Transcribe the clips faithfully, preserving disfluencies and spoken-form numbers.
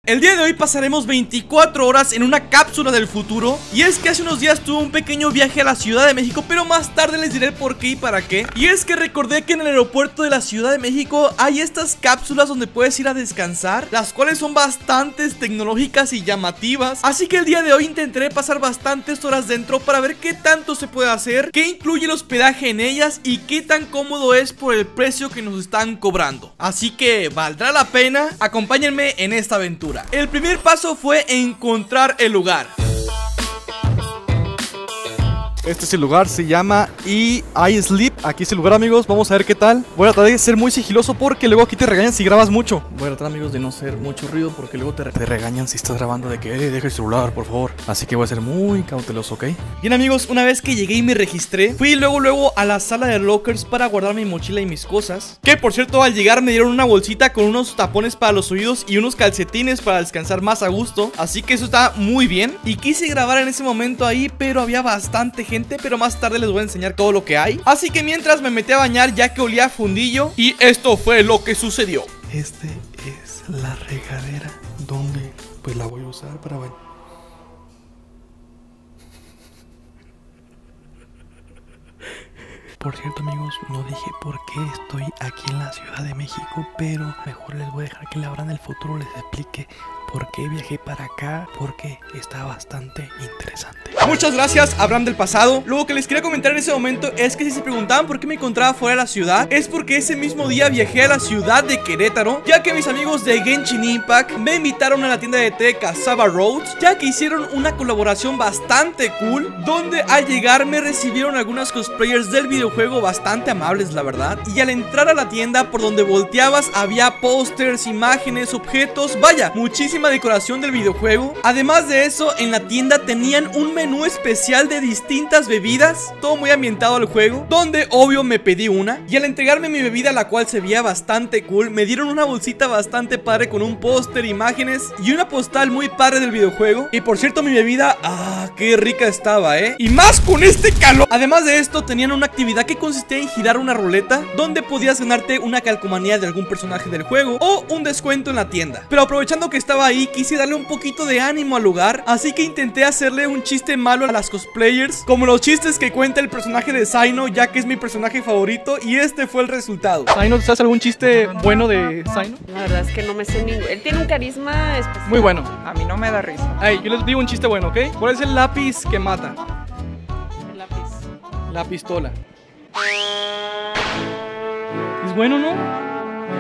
El día de hoy pasaremos veinticuatro horas en una cápsula del futuro. Y es que hace unos días tuve un pequeño viaje a la Ciudad de México, pero más tarde les diré el por qué y para qué. Y es que recordé que en el aeropuerto de la Ciudad de México hay estas cápsulas donde puedes ir a descansar, las cuales son bastante tecnológicas y llamativas. Así que el día de hoy intentaré pasar bastantes horas dentro para ver qué tanto se puede hacer, qué incluye el hospedaje en ellas y qué tan cómodo es por el precio que nos están cobrando. Así que valdrá la pena. Acompáñenme en esta aventura. El primer paso fue encontrar el lugar. Este es el lugar, se llama E I Sleep. Aquí es el lugar, amigos, vamos a ver qué tal. Voy a tratar de ser muy sigiloso porque luego aquí te regañan si grabas mucho. Voy a tratar, amigos, de no hacer mucho ruido porque luego te, re te regañan si estás grabando de que eh, deja el celular, por favor. Así que voy a ser muy cauteloso, ¿ok? Bien, amigos, una vez que llegué y me registré, fui luego luego a la sala de lockers para guardar mi mochila y mis cosas. Que, por cierto, al llegar me dieron una bolsita con unos tapones para los oídos y unos calcetines para descansar más a gusto. Así que eso está muy bien. Y quise grabar en ese momento ahí, pero había bastante gente. Pero más tarde les voy a enseñar todo lo que hay. Así que mientras me metí a bañar ya que olía a fundillo. Y esto fue lo que sucedió. Este es la regadera donde pues la voy a usar para bañar. Por cierto, amigos, no dije por qué estoy aquí en la Ciudad de México, pero mejor les voy a dejar que Abraham en el futuro les explique por qué viajé para acá, porque está bastante interesante. Muchas gracias, Abraham del pasado. Lo que les quería comentar en ese momento es que si se preguntaban por qué me encontraba fuera de la ciudad, es porque ese mismo día viajé a la ciudad de Querétaro, ya que mis amigos de Genshin Impact me invitaron a la tienda de té Cassava Roads, ya que hicieron una colaboración bastante cool, donde al llegar me recibieron algunas cosplayers del videojuego bastante amables, la verdad. Y al entrar a la tienda, por donde volteabas había pósters, imágenes, objetos, vaya, muchísima decoración del videojuego. Además de eso, en la tienda tenían un menú especial de distintas bebidas, todo muy ambientado al juego, donde obvio me pedí una. Y al entregarme mi bebida, la cual se veía bastante cool, me dieron una bolsita bastante padre con un póster, imágenes y una postal muy padre del videojuego. Y por cierto, mi bebida, ah, qué rica estaba, eh, y más con este calor. Además de esto, tenían una actividad que consistía en girar una ruleta, donde podías ganarte una calcomanía de algún personaje del juego o un descuento en la tienda. Pero aprovechando que estaba ahí, quise darle un poquito de ánimo al lugar, así que intenté hacerle un chiste malo a las cosplayers, como los chistes que cuenta el personaje de Zaino, ya que es mi personaje favorito, y este fue el resultado. Zaino, ¿sabes algún chiste bueno de Zaino? La verdad es que no me sé ningún. Él tiene un carisma especial. Muy bueno. A mí no me da risa. Ay, yo les digo un chiste bueno, ¿ok? ¿Cuál es el lápiz que mata? El lápiz. La pistola. ¿Es bueno, no?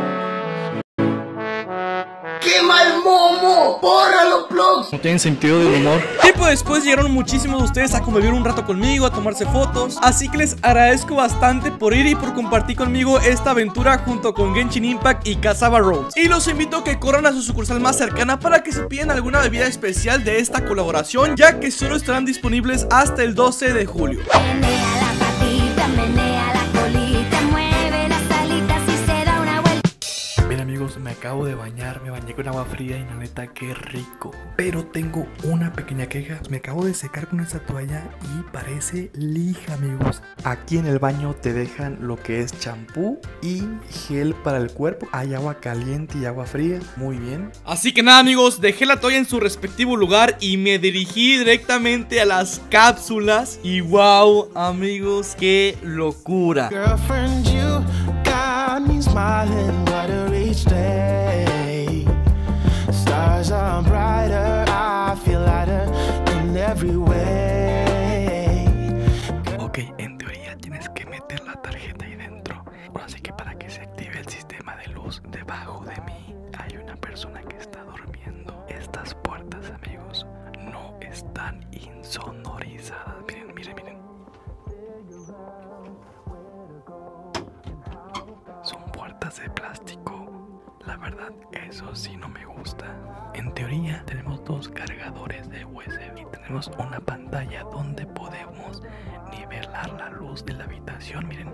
¡Qué mal momo! ¡Bórralo, plugs! No tienen sentido del humor. Tiempo después llegaron muchísimos de ustedes a convivir un rato conmigo, a tomarse fotos. Así que les agradezco bastante por ir y por compartir conmigo esta aventura junto con Genshin Impact y Cassava Roads. Y los invito a que corran a su sucursal más cercana para que se pidan alguna bebida especial de esta colaboración, ya que solo estarán disponibles hasta el doce de julio. Menea la patita, menea la colita, mueve las alitas y se da una vuelta. Bien, amigos, me acabo de bañar, me bañé con agua fría y la neta qué rico. Pero tengo una pequeña queja, me acabo de secar con esta toalla y parece lija, amigos. Aquí en el baño te dejan lo que es champú y gel para el cuerpo. Hay agua caliente y agua fría, muy bien. Así que nada, amigos, dejé la toalla en su respectivo lugar y me dirigí directamente a las cápsulas. Y wow, amigos, qué locura. Girlfriend, you got me smiling, what a rich day. Stars are brighter, I feel lighter in every way. Ok, en teoría tienes que meter la tarjeta ahí dentro. Así que para que se active el sistema de luz, debajo de mí hay una persona que está durmiendo. Estas puertas, amigos, no están insonorizadas. Miren, miren, miren. Son puertas de plástico. La verdad, eso sí no me gusta. En teoría, tenemos dos cargadores de U S B y tenemos una pantalla donde podemos nivelar la luz de la habitación. Miren.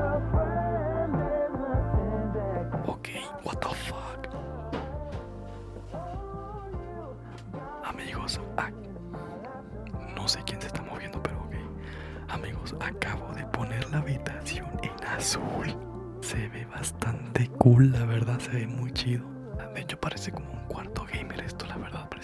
Ok, what the fuck. Amigos, ah, no sé quién se está moviendo, pero ok. Amigos, acabo de poner la habitación en azul. Se ve bastante cool, la verdad, se ve muy chido. De hecho parece como un cuarto gamer esto, la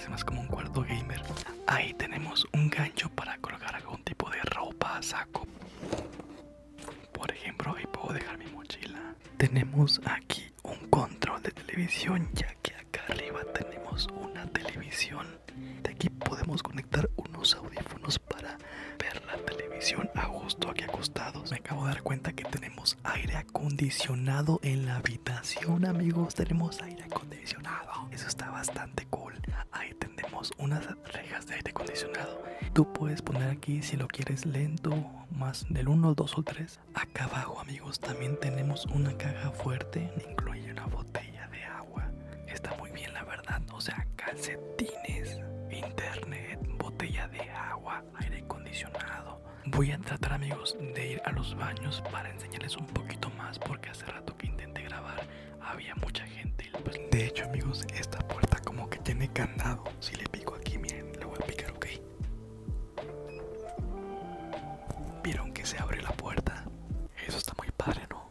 más como un cuarto gamer. Ahí tenemos un gancho para colgar algún tipo de ropa, saco. Por ejemplo, ahí puedo dejar mi mochila. Tenemos aquí un control de televisión, ya que acá arriba tenemos una televisión. De aquí podemos conectar unos audífonos para ver la televisión a gusto aquí acostados. Me acabo de dar cuenta que tenemos aire acondicionado en la habitación, amigos. Tenemos aire acondicionado. Eso está bastante cool. Ahí tenemos unas rejas de aire acondicionado. Tú puedes poner aquí si lo quieres lento, más del uno, dos o tres. Acá abajo, amigos, también tenemos una caja fuerte. Incluye una botella de agua. Está muy bien, la verdad. O sea, calcetines, internet, botella de agua, aire acondicionado. Voy a tratar, amigos, de ir a los baños para enseñarles un poquito más, porque hace rato que intenté grabar había mucha gente. Pues, de hecho, amigos, esta puerta como que tiene candado. Si le pico aquí, miren, le voy a picar, ok. ¿Vieron que se abre la puerta? Eso está muy padre, ¿no?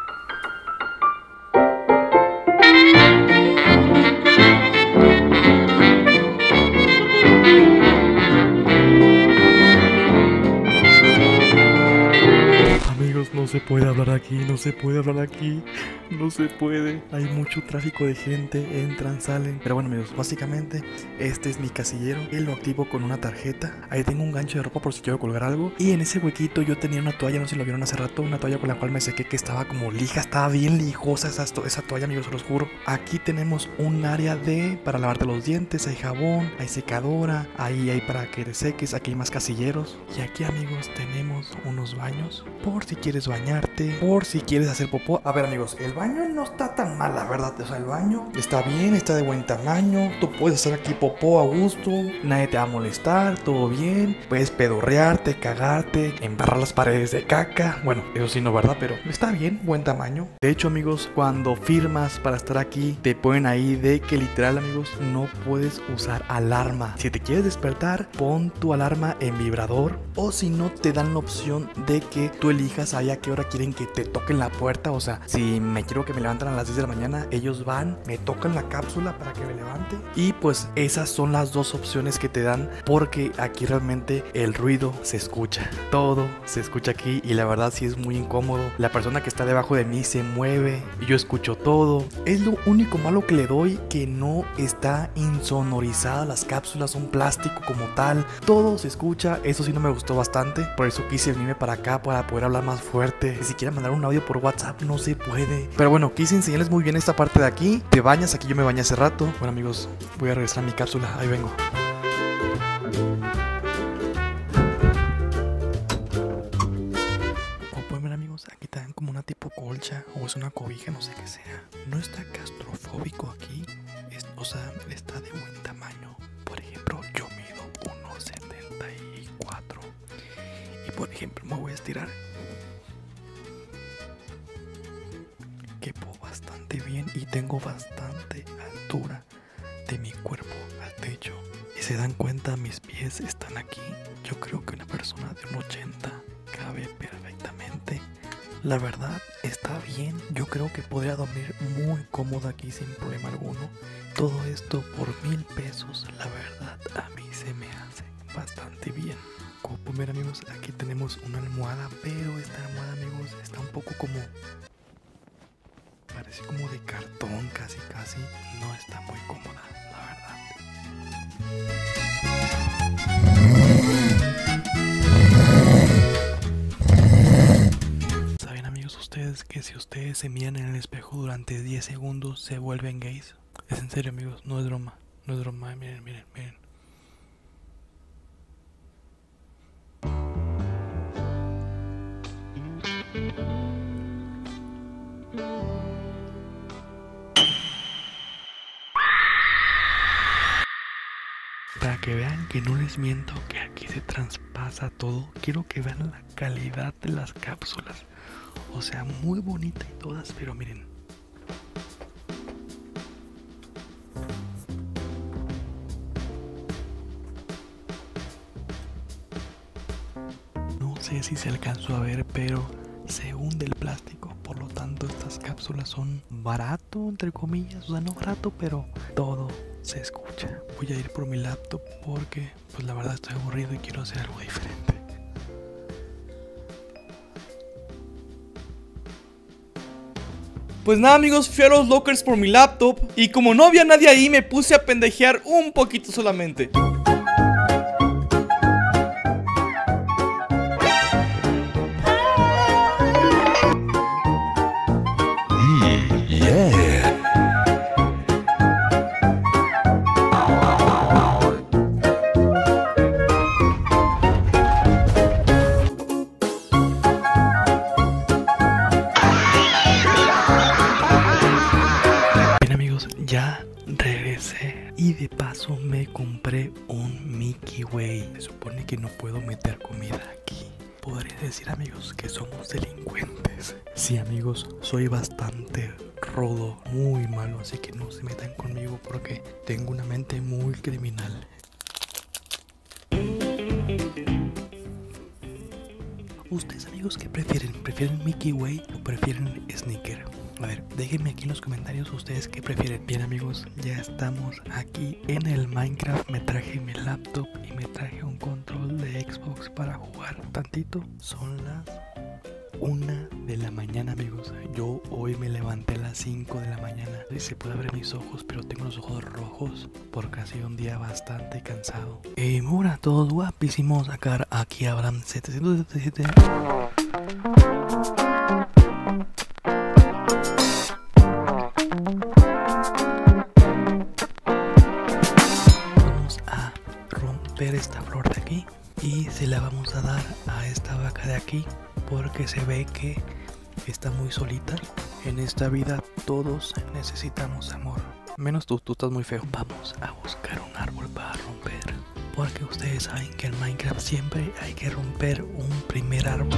Amigos, no se puede hablar aquí, no se puede hablar aquí, no se puede. Hay mucho tráfico de gente, entran, salen. Pero bueno, amigos, básicamente este es mi casillero. Él lo activo con una tarjeta. Ahí tengo un gancho de ropa por si quiero colgar algo. Y en ese huequito yo tenía una toalla, no sé si lo vieron hace rato, una toalla con la cual me sequé, que estaba como lija, estaba bien lijosa esa, esa toalla, amigos, se los juro. Aquí tenemos un área de para lavarte los dientes, hay jabón, hay secadora, ahí hay para que te seques, aquí hay más casilleros. Y aquí, amigos, tenemos unos baños por si quieres bañarte, por si quieres hacer popó. A ver, amigos, el baño no está tan mal, la verdad. O sea, el baño está bien, está de buen tamaño. Tú puedes hacer aquí popó a gusto, nadie te va a molestar, todo bien. Puedes pedorrearte, cagarte, embarrar las paredes de caca. Bueno, eso sí no, ¿verdad? Pero está bien, buen tamaño. De hecho, amigos, cuando firmas para estar aquí, te ponen ahí de que literal, amigos, no puedes usar alarma. Si te quieres despertar, pon tu alarma en vibrador, o si no, te dan la opción de que tú elijas ahí a qué hora quieren que te toquen la puerta. O sea, si me quiero que me levanten a las diez de la mañana, ellos van, me tocan la cápsula para que me levante. Y pues esas son las dos opciones que te dan, porque aquí realmente el ruido se escucha, todo se escucha aquí, y la verdad sí es muy incómodo. La persona que está debajo de mí se mueve y yo escucho todo. Es lo único malo que le doy, que no está insonorizada las cápsulas, son plástico como tal, todo se escucha. Eso sí no me gustó bastante, por eso quise venirme para acá para poder hablar más fuerte. Si siquiera mandar un audio por WhatsApp no se puede. Pero bueno, quise enseñarles muy bien esta parte de aquí. Te bañas, aquí yo me bañé hace rato. Bueno, amigos, voy a regresar a mi cápsula, ahí vengo. Como pueden ver, amigos, aquí te dan como una tipo colcha, o es una cobija, no sé qué sea. No está claustrofóbico aquí, es, o sea, está de buen tamaño. Por ejemplo, yo mido uno setenta y cuatro y por ejemplo me voy a estirar, quepo bastante bien y tengo bastante altura de mi cuerpo al techo. Y se dan cuenta, mis pies están aquí. Yo creo que una persona de un ochenta cabe perfectamente. La verdad está bien. Yo creo que podría dormir muy cómodo aquí sin problema alguno. Todo esto por mil pesos, la verdad a mí se me hace bastante bien. Como pueden ver, amigos, aquí tenemos una almohada, pero esta almohada, amigos, está un poco como, parece como de cartón, casi casi. No está muy cómoda, la verdad. ¿Saben, amigos, ustedes que si ustedes se miran en el espejo durante diez segundos se vuelven gays? Es en serio, amigos, no es broma, no es broma, miren, miren, miren. Para que vean que no les miento, que aquí se traspasa todo, quiero que vean la calidad de las cápsulas. O sea, muy bonita y todas, pero miren. No sé si se alcanzó a ver, pero se hunde el plástico. Por lo tanto, estas cápsulas son barato, entre comillas. O sea, no barato, pero todo se escucha. Voy a ir por mi laptop porque pues la verdad estoy aburrido y quiero hacer algo diferente. Pues nada amigos, fui a los lockers por mi laptop y como no había nadie ahí me puse a pendejear un poquito solamente. Ya regresé y de paso me compré un Mickey Way. Se supone que no puedo meter comida aquí. Podría decir amigos que somos delincuentes. Sí amigos, soy bastante rodo, muy malo, así que no se metan conmigo porque tengo una mente muy criminal. ¿Ustedes amigos qué prefieren? ¿Prefieren Mickey Way o prefieren Snicker? A ver, déjenme aquí en los comentarios ustedes qué prefieren. Bien amigos, ya estamos aquí en el Minecraft. Me traje mi laptop y me traje un control de Xbox para jugar tantito. Son las una de la mañana amigos. Yo hoy me levanté a las cinco de la mañana. Y se puede abrir mis ojos, pero tengo los ojos rojos porque ha sido un día bastante cansado. Y mira, todos guapísimos. Acá aquí Abraham setecientos setenta y siete. Esta flor de aquí y se la vamos a dar a esta vaca de aquí porque se ve que está muy solita. En esta vida todos necesitamos amor, menos tú, tú estás muy feo. Vamos a buscar un árbol para romper porque ustedes saben que en Minecraft siempre hay que romper un primer árbol.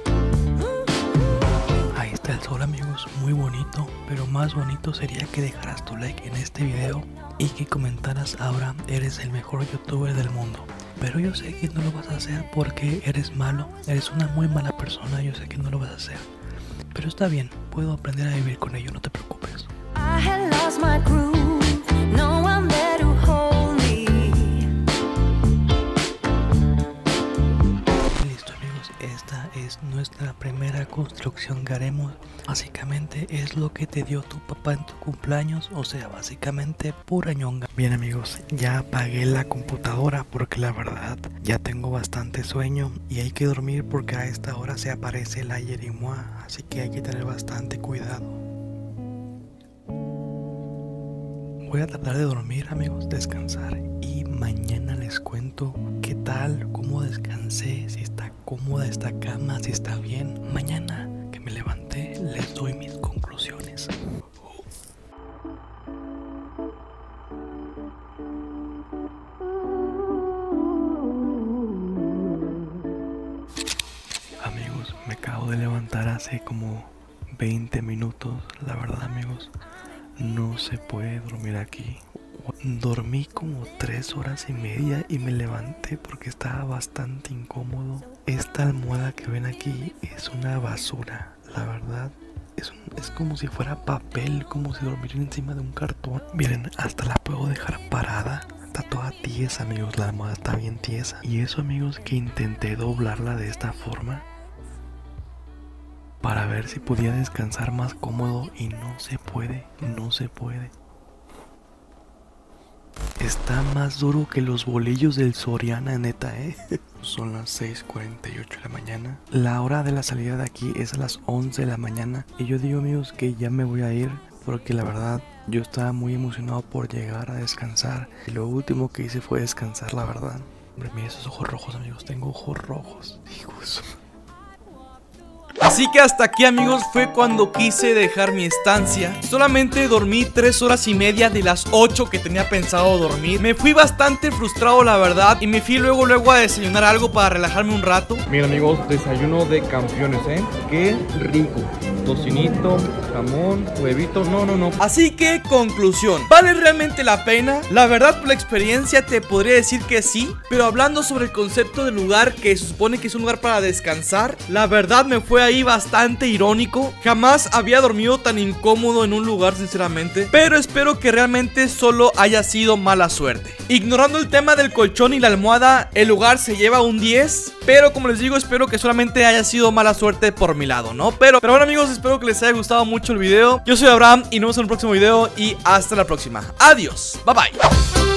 Ahí está el sol amigos, muy bonito, pero más bonito sería que dejaras tu like en este video y que comentaras: Abraham, eres el mejor youtuber del mundo. Pero yo sé que no lo vas a hacer porque eres malo, eres una muy mala persona, yo sé que no lo vas a hacer. Pero está bien, puedo aprender a vivir con ello, no te preocupes. I had lost my groove, no one there to hold me. Listo amigos, esta es nuestra primera construcción que haremos. Básicamente es lo que te dio tu papá en tu cumpleaños, o sea, básicamente pura ñonga. Bien amigos, ya apagué la computadora porque la verdad ya tengo bastante sueño y hay que dormir porque a esta hora se aparece la Yerimoa, así que hay que tener bastante cuidado. Voy a tratar de dormir amigos, descansar y mañana les cuento qué tal, cómo descansé, si está cómoda esta cama, si está bien. Mañana que me levanté les doy mis conclusiones. Amigos, me acabo de levantar hace como veinte minutos. La verdad amigos, no se puede dormir aquí. Dormí como tres horas y media y me levanté porque estaba bastante incómodo. Esta almohada que ven aquí es una basura, la verdad. Es, un, es como si fuera papel, como si dormiera encima de un cartón. Miren, hasta la puedo dejar parada. Está toda tiesa amigos, la almohada está bien tiesa. Y eso amigos que intenté doblarla de esta forma para ver si podía descansar más cómodo y no se puede, no se puede. Está más duro que los bolillos del Soriana, neta, eh. Son las seis cuarenta y ocho de la mañana. La hora de la salida de aquí es a las once de la mañana. Y yo digo amigos que ya me voy a ir porque la verdad yo estaba muy emocionado por llegar a descansar. Y lo último que hice fue descansar, la verdad. Hombre, mira esos ojos rojos amigos, tengo ojos rojos. Hijos. Así que hasta aquí amigos fue cuando quise dejar mi estancia. Solamente dormí tres horas y media de las ocho que tenía pensado dormir. Me fui bastante frustrado la verdad y me fui luego luego a desayunar algo para relajarme un rato. Miren amigos, desayuno de campeones, ¿eh? Qué rico. tocinito, jamón, huevito, no, no, no. Así que, conclusión, ¿vale realmente la pena? La verdad, por la experiencia te podría decir que sí, pero hablando sobre el concepto del lugar, que se supone que es un lugar para descansar, la verdad me fue ahí bastante irónico. Jamás había dormido tan incómodo en un lugar, sinceramente, pero espero que realmente solo haya sido mala suerte. Ignorando el tema del colchón y la almohada, el lugar se lleva un diez, pero como les digo, espero que solamente haya sido mala suerte por mi lado, ¿no? Pero, pero bueno, amigos, espero que les haya gustado mucho el video. Yo soy Abraham y nos vemos en el próximo video y hasta la próxima. Adiós, bye bye.